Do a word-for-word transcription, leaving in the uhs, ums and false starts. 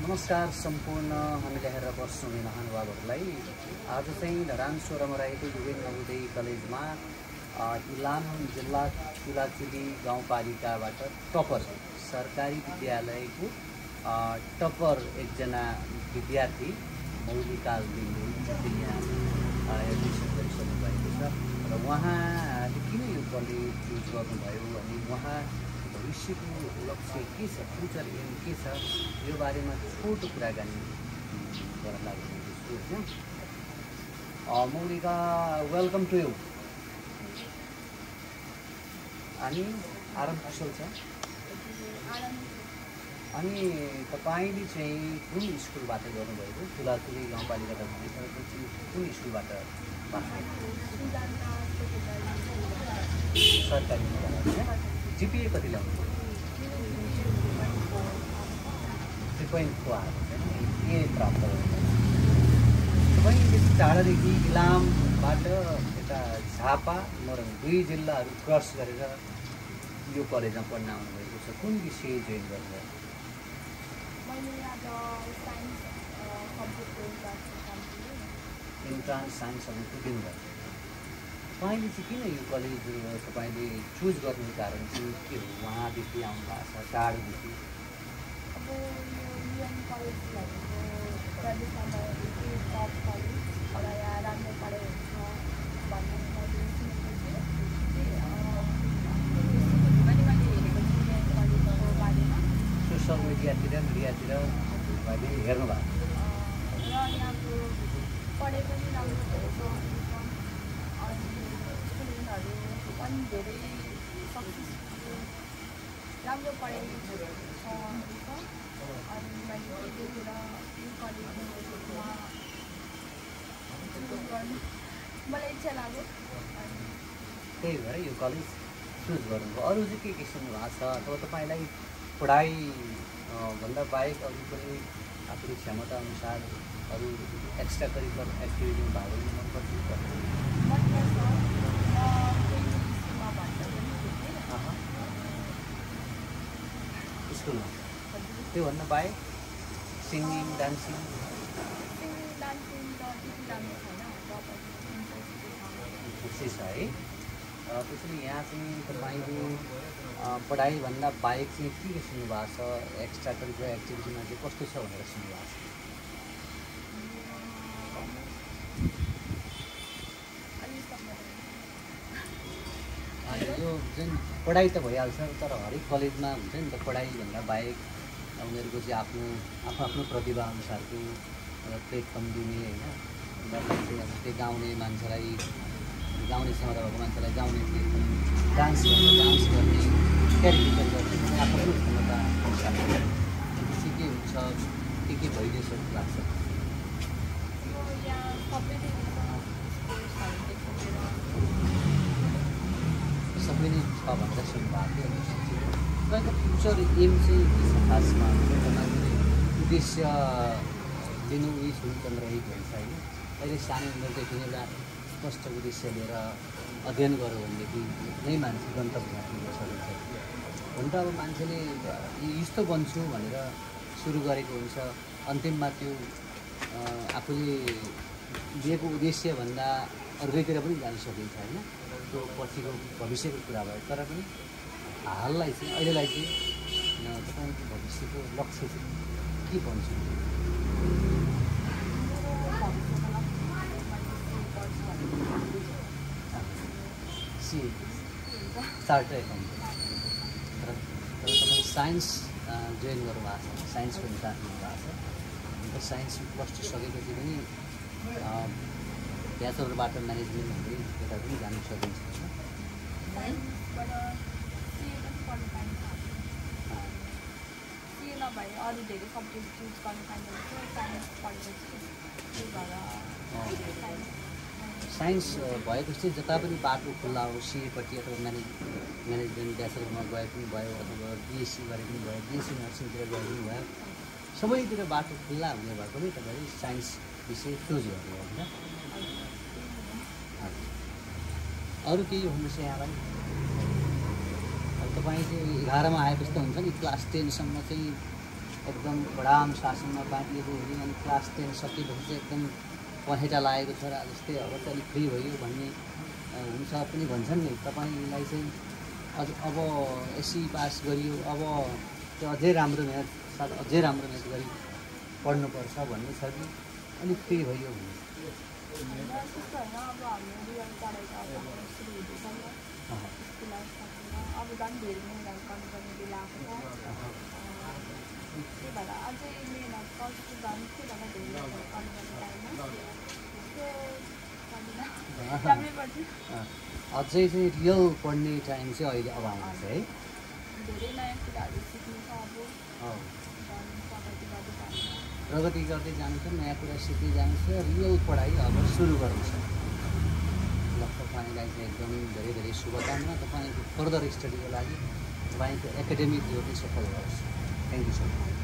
नमस्कार सम्पूर्ण हामीले हेरेर बस्नुहुने महानुभावहरूलाई। आज चाहिँ धरान सोह्रमा रहेको युएन नवोदय कलेजमा इलाम जिल्ला चुलाचुली गाउँपालिकाबाट टपर सरकारी विद्यालयको टपर एकजना विद्यार्थी मौलिकाल लिम्बू यहाँ एडमिसन गरिसक्नु भएको छ र उहाँले किन यो कलेज चुज गर्नुभयो अनि उहाँ भविष्यको लक्ष्य के छ, फ्युचर एम के छ, यो बारेमा छोटो कुराकानी गर्न लाग्छु होइन। Maulika, welcome to you. अनि आराम कुशल छ? अनि तपाईँले चाहिँ कुन स्कुलबाट गर्नुभएको? चुलाचुली गाउँपालिकाबाट भनेपछि कुन स्कुलबाट पास सरकारी जिपिए कति ल्याउनु? थ्री पोइन्ट फोर आएको छ के प्राप्त गर्नु? तपाईँ बेसी टाढादेखि इलामबाट यता झापा मोरङ दुई जिल्लाहरू क्रस गरेर यो कलेजमा पढ्न आउनुभएको छ। कुन विषय जोइन गर्नुभयो? इन्ट्रान्स साइन्स कम्प्युटिङ गर्छ। तपाईँले चाहिँ किन यो कलेज तपाईँले चुज गर्नुको कारण चाहिँ के हो? उहाँदेखि आउनु भएको छ, टाढोदेखि? अब यो युएन कलेज भनेको प्रदेशमा टप कलेज र यहाँ राम्रो पढाइ हुन्छ भन्ने मैले सुनेको छु। मैले मैले हेरेको छु युएन कलेजको बारेमा सोसियल मिडियातिर मिडियातिर मैले हेर्नु भएको र यहाँको पढाइ पनि राम्रो भएको छ। स्टुडेन्टहरू पनि धेरै सक्सेसफुल राम्रो पढाइ छ। अनि मैले देखेर यो कलेजमा मलाई इच्छा लाग्यो, त्यही भएर यो कलेज चुज गर्नुभयो। अरू चाहिँ के के सुन्नु भएको छ अथवा तपाईँलाई पढाइ भन्दा बाहेक अरू पनि आफ्नो क्षमता अनुसार अरू एक्स्ट्रा करिकुलर एक्टिभिटीमा भाग लिनु मनपर्छ? स्कुलमा त्योभन्दा बाहेक सिङ्गिङ डान्सिङ विशेष छ है। त्यसैले यहाँ चाहिँ तपाईँले पढाइभन्दा बाहेक चाहिँ के के सुन्नु भएको छ? एक्स्ट्रा करिकुलर एक्टिभिटीमा चाहिँ कस्तो छ भनेर सुन्नु भएको छ? यो जुन पढाइ त भइहाल्छ, तर हरेक कलेजमा हुन्छ नि त पढाइभन्दा बाहेक उनीहरूको चाहिँ आफ्नो आफ्नो आफ्नो प्रतिभा अनुसारको प्लेटफर्म दिने होइन। उनीहरूलाई चाहिँ अब त्यो गाउने मान्छेलाई गाउने क्षमता भएको मान्छेलाई गाउने प्लेटफर्म, डान्स गर्ने डान्स गर्ने क्यारिकुलर गर्ने आफ्नो आफ्नो क्षमता अनुसार चाहिँ के हुन्छ, के के भइदियो जस्तो लाग्छ? सबै नै छ भनेर सुन्नुभएको थियो। तपाईँको फ्युचर एम चाहिँ के छ खासमा? तपाईँले उद्देश्य लिनु उयो हुनु रहेको हुन्छ होइन। अहिले सानो उमेरदेखि नै एउटा स्पष्ट उद्देश्य लिएर अध्ययन गर्यो भनेदेखि नै मान्छे गन्तव्यमा पुग्न सकिन्छ। हुन त अब मान्छेले यस्तो बन्छु भनेर सुरु गरेको हुन्छ, अन्तिममा त्यो आफूले दिएको उद्देश्यभन्दा अर्कैतिर पनि जान सकिन्छ होइन। त्यो पछिको भविष्यको कुरा भयो, तर पनि हाललाई चाहिँ अहिलेलाई चाहिँ तपाईँको भविष्यको लक्ष्य चाहिँ के बन्छु? सिए चार्टर्ड एकाउन्टेन्ट। तर तर तपाईँ साइन्स जोइन गर्नुभएको छ, साइन्स पनि राख्नुभएको छ। अन्त साइन्स प्लस टू सकेपछि पनि ब्याचलरबाट म्यानेजमेन्ट हुँदै यता पनि जानु सकिन्छ होइन। नभए अरू धेरै सब्जेक्ट चुज गर्नु पाइँदैन थियो, साइन्स पढेपछि त्यही भएर साइन्स भएको चाहिँ जता पनि बाटो खुल्ला हो, सिएपट्टि अथवा म्यानेज म्यानेजमेन्ट ब्याचलरमा गए पनि भयो अथवा बिएससी गरे पनि भयो, बिएससी नर्सिङतिर गए पनि भयो, सबैतिर बाटो खुल्ला हुने भएकोले तपाईँले साइन्स विषय चुज गर्नुभयो होइन। अरू केही हुनुहुन्छ यहाँलाई? अब तपाईँ चाहिँ एघारमा आएपछि त हुन्छ नि, क्लास टेनसम्म चाहिँ एकदम बडाम शासनमा बाँडिएको हुने अनि क्लास टेन सकेपछि चाहिँ एकदम पहेटा लागेको छ र जस्तै अब चाहिँ अलिक फ्री भयो भन्ने हुन्छ पनि भन्छन् नि। तपाईँलाई चाहिँ अझ अब एससी पास गरियो, अब त्यो अझै राम्रो म्याथ साथ अझै राम्रो म्याथ गरी पढ्नुपर्छ भन्ने छ कि अलिक फ्री भयो भने? त्यस्तो होइन, अब हाम्रो रियल पढाइ त अब सुरु हुँदैछ नि त स्कुल लाइफ सकेर अब झन् धेरै मिहिनेत गर्नुपर्ने बेला आएको छ। त्यही भएर अझै मिहिनेत गर्छु झन् के भएर धेरै गर्नुपर्ने टाइममा त्यो राम्रै पढ्छु। अझै चाहिँ रियल पढ्ने टाइम चाहिँ अहिले अब आउँछ है। धेरै नयाँ कुराहरू सिक्नु छ अब प्रगति गर्दै जानु छ, नयाँ कुरा सिक्दै जानु छ, रियल पढाइ अब सुरु गर्नु छ। ल तपाईँलाई चाहिँ एकदम धेरै धेरै शुभकामना तपाईँको फर्दर स्टडीको लागि। तपाईँको एकाडेमिक जीवन सफल होस्। Thank you so much.